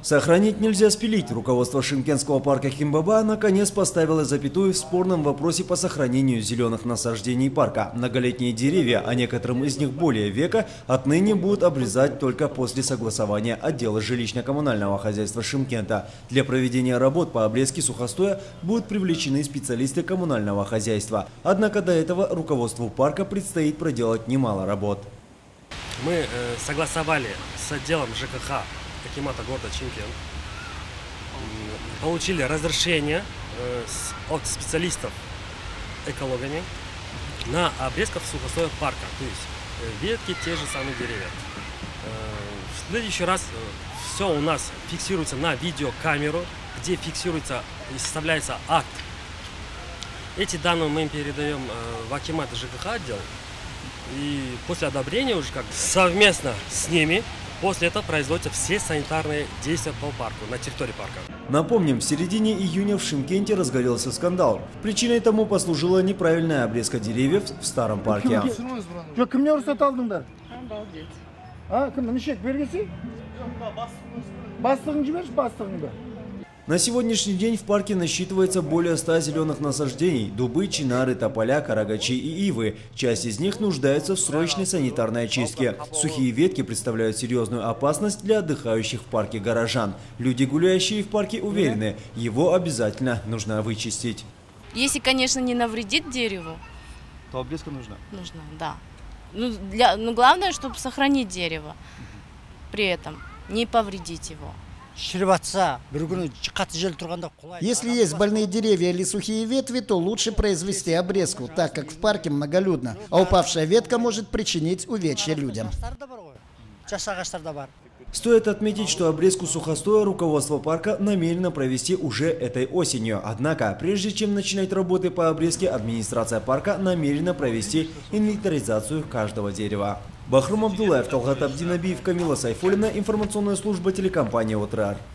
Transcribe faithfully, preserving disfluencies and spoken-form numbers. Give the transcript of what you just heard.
Сохранить нельзя спилить. Руководство Шымкентского парка Химбаба наконец поставило запятую в спорном вопросе по сохранению зеленых насаждений парка. Многолетние деревья, а некоторым из них более века, отныне будут обрезать только после согласования отдела жилищно-коммунального хозяйства Шымкента. Для проведения работ по обрезке сухостоя будут привлечены специалисты коммунального хозяйства. Однако до этого руководству парка предстоит проделать немало работ. Мы э, согласовали с отделом ЖКХ акимата города Шымкент, получили разрешение э, с, от специалистов экологами на обрезку сухостоя парка, то есть э, ветки, те же самые деревья. Э, в следующий раз э, все у нас фиксируется на видеокамеру, где фиксируется и составляется акт. Эти данные мы передаем э, в акимат ЖКХ отдел, и после одобрения уже как совместно с ними после этого производятся все санитарные действия по парку, на территории парка. Напомним, в середине июня в Шымкенте разгорелся скандал. Причиной тому послужила неправильная обрезка деревьев в старом парке. На сегодняшний день в парке насчитывается более ста зеленых насаждений – дубы, чинары, тополя, карагачи и ивы. Часть из них нуждается в срочной санитарной очистке. Сухие ветки представляют серьезную опасность для отдыхающих в парке горожан. Люди, гуляющие в парке, уверены, его обязательно нужно вычистить. Если, конечно, не навредит дереву, то обрезка нужна? Нужна, да. Ну, для, ну, главное, чтобы сохранить дерево, при этом не повредить его. Если есть больные деревья или сухие ветви, то лучше произвести обрезку, так как в парке многолюдно, а упавшая ветка может причинить увечья людям. Стоит отметить, что обрезку сухостоя руководство парка намерено провести уже этой осенью. Однако, прежде чем начинать работы по обрезке, администрация парка намерена провести инвентаризацию каждого дерева. Бахрум Абдулаев, Талгат Абдинабиев, Камила Сайфуллина, информационная служба телекомпании ОТРАР.